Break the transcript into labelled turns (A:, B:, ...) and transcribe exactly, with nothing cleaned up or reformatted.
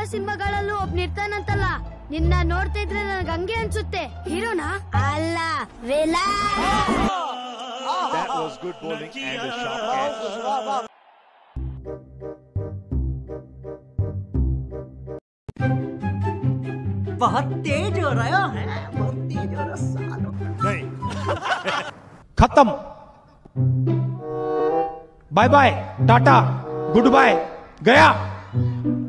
A: ಸಿನಿಮಾಗಳಲ್ಲೂ ಒಬ್ನಿರ್ತಾನಂತಲ್ಲ, ನಿನ್ನ ನೋಡ್ತಾ ಇದ್ರೆ ನನಗೆ ಹಂಗೆ ಅನ್ಸುತ್ತೆ. ಹೀರೋನಾ? ಅಲ್ಲ, villain.
B: That was good bowling and a sharp catch.
C: बहुत तेज हो रहा है, बहुत तेज हो रहा सालो।
B: नहीं।
D: खत्म। Bye bye, tata, goodbye, गया।